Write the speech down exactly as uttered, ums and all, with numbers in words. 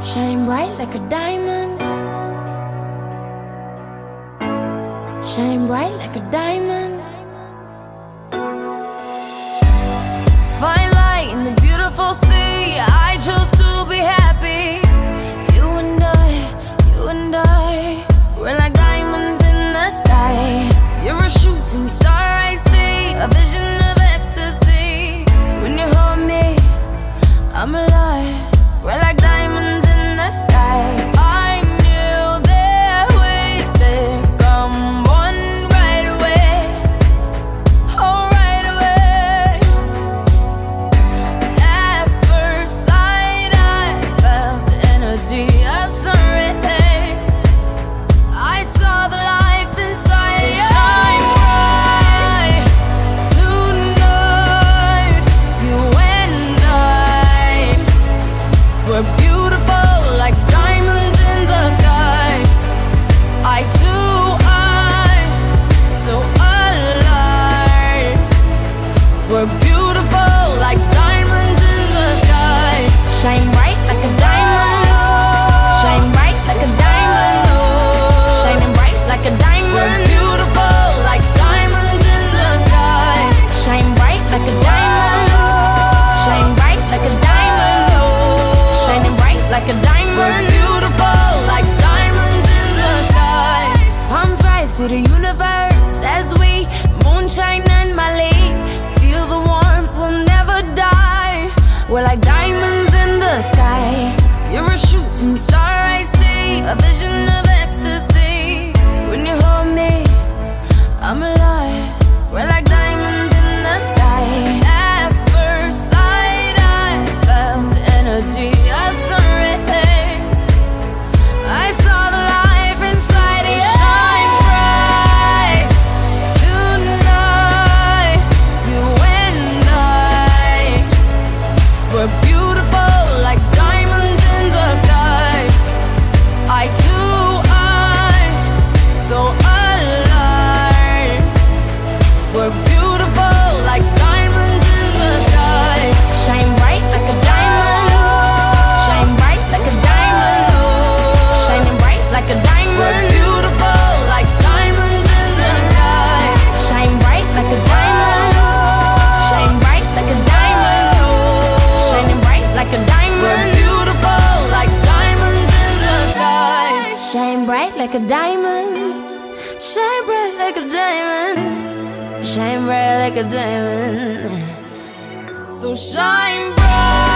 Shine bright like a diamond. Shine bright like a diamond. Find light in the beautiful sea. I chose to be happy. You and I, you and I, we're like diamonds in the sky. You're a shooting star, I see, a vision of ecstasy. When you hold me, I'm alive. We're like diamonds in the sky. I knew that we'd become one right away. Oh, right away. At first sight, I felt the energy of sun rays. I saw the life inside you. So shine bright tonight. You and I, we're beautiful like diamonds in the sky. I too, I'm so alive. We're beautiful like diamonds in the sky. Shine bright like a diamond. Shine bright like a diamond. Shining bright like a diamond. We're beautiful like diamonds in the sky. Shine bright like a diamond. Shine bright like a diamond. Shining bright like a diamond. We're beautiful like diamonds in the sky. Palms rise to the universe as we moonshine and Mali. Feel the warmth, we'll never die. We're like diamonds in the sky. You're a shooting star, I see, a vision of ecstasy. When you hold me, I'm alive. We're like diamonds in the sky. At first sight, I felt the energy of sun rays. I saw the life inside you. Shine bright tonight. You and I, we're beautiful like diamonds in the sky. I too, I'm so alive. We're beautiful like diamonds in the sky. Shine bright like a diamond. Shine bright like a diamond. Shining bright like a diamond. We're beautiful like diamonds in the sky. Shine bright like a diamond. Shine bright like a diamond. Shining bright like a diamond. We're beautiful like diamonds in the sky. Shine bright like a diamond. Shine bright like a diamond. Shine bright like a diamond. So shine bright.